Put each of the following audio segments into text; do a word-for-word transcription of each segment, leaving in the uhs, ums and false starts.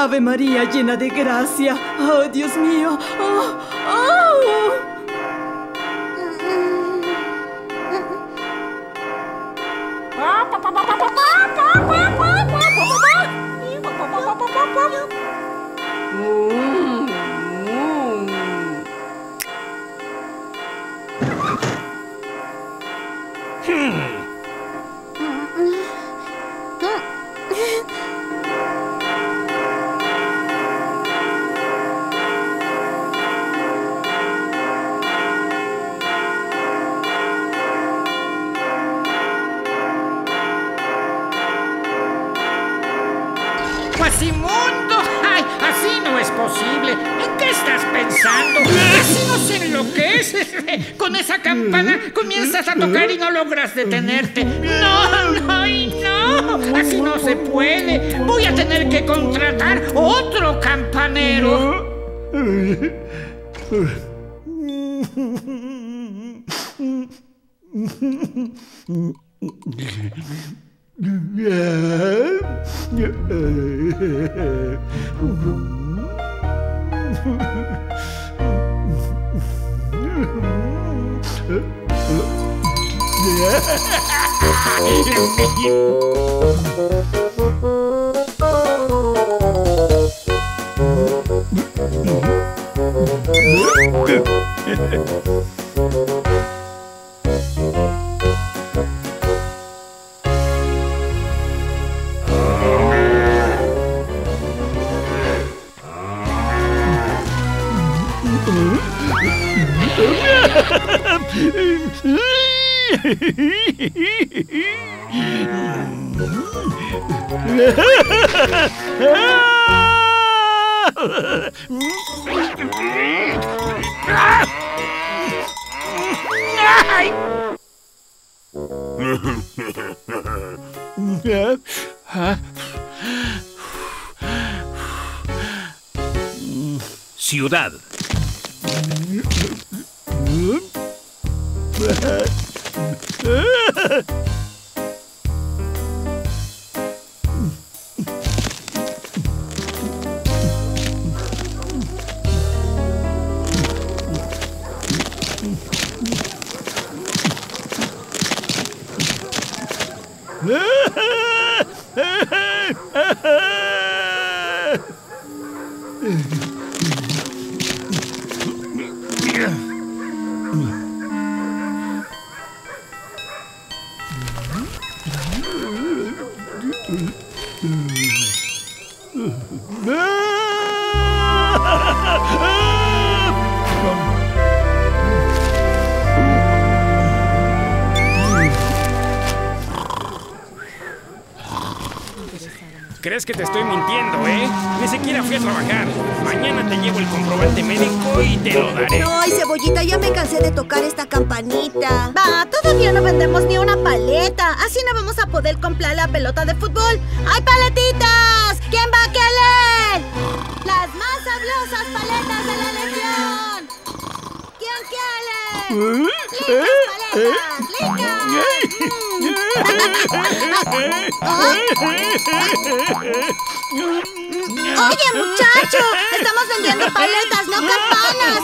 Ave María, llena de gracia. Oh, Dios mío. Oh, oh. ¡Quasimundo! ¡Ay! Así no es posible. ¿En qué estás pensando? Así no se enloqueces. Con esa campana comienzas a tocar y no logras detenerte. ¡No, no y no! Así no se puede. Voy a tener que contratar otro campanero. Ciudad. ¿Crees que te estoy mintiendo, eh? Ni siquiera fui a trabajar. Mañana te llevo el comprobante médico y te lo daré. Ay, Cebollita, ya me cansé de tocar esta campanita. Va, todavía no vendemos ni una paleta. Así no vamos a poder comprar la pelota de fútbol. ¡Hay paletitas! ¿Quién va a querer? Las más sabrosas paletas de la legión. ¿Quién quiere? ¡Licas paletas! ¡Licas! Oye, muchacho, estamos vendiendo paletas, no campanas.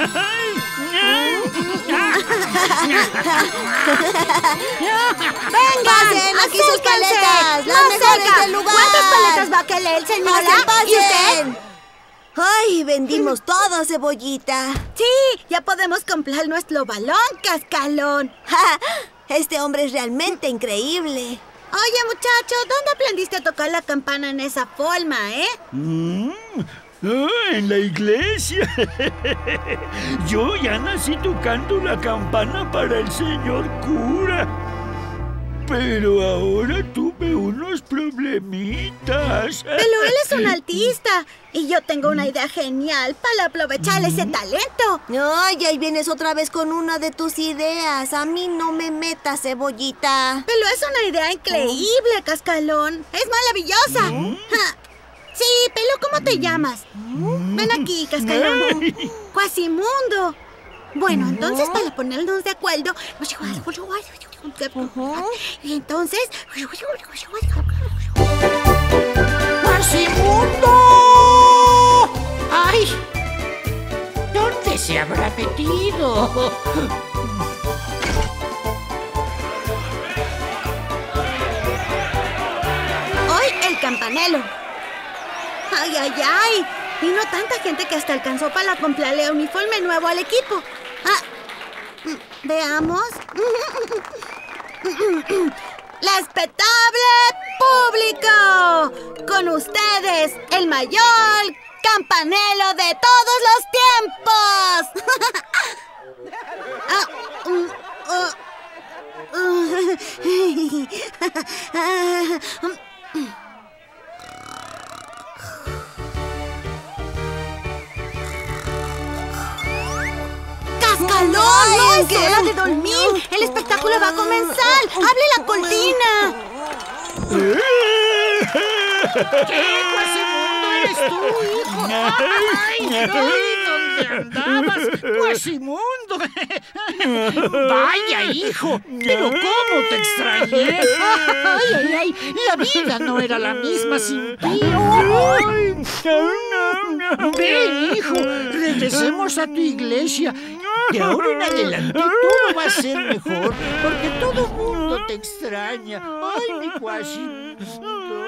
Vengan, aquí sus paletas, las mejores del lugar. ¿Cuántas paletas va a querer, señora? ¿Y usted? Ay, vendimos todo, Cebollita. Sí, ya podemos comprar nuestro balón, Cascalón. Este hombre es realmente increíble. Oye, muchacho, ¿dónde aprendiste a tocar la campana en esa forma, eh? Mm, oh, en la iglesia. Yo ya nací tocando la campana para el señor cura. Pero ahora tuve unos problemitas. Pero él es un artista. Y yo tengo una idea genial para aprovechar ese talento. Ay, ahí vienes otra vez con una de tus ideas. A mí no me metas, Cebollita. Pero es una idea increíble, Cascalón. Es maravillosa. ¿Mm? Sí, pero ¿cómo te llamas? Ven aquí, Cascalón. Quasimundo. Bueno, entonces para ponernos de acuerdo... Y entonces... ¡Quasimundo! se habrá metido? Hoy el campanelo. ¡Ay, ay, ay! Vino tanta gente que hasta alcanzó para comprarle uniforme nuevo al equipo. Ah, veamos. ¡Respetable público! Con ustedes, el mayor campanelo de todos los tiempos. Ah, um, uh, uh, ¡Cascalón! ¡No es hora de dormir! ¡El espectáculo va a comenzar! ¡Hable la cortina! ¿Qué? ¡Cuasimundo eres tú, hijo! ¡Ay! ¡Ay! ¿Dónde andabas? ¡Cuasimundo! ¡Vaya, hijo! ¡Pero cómo te extrañé! ¡Ay, ay, ay! La vida no era la misma sin ti. Ven, hijo, regresemos a tu iglesia. De ahora en adelante todo va a ser mejor, porque todo el mundo te extraña. ¡Ay, mi Quasimundo!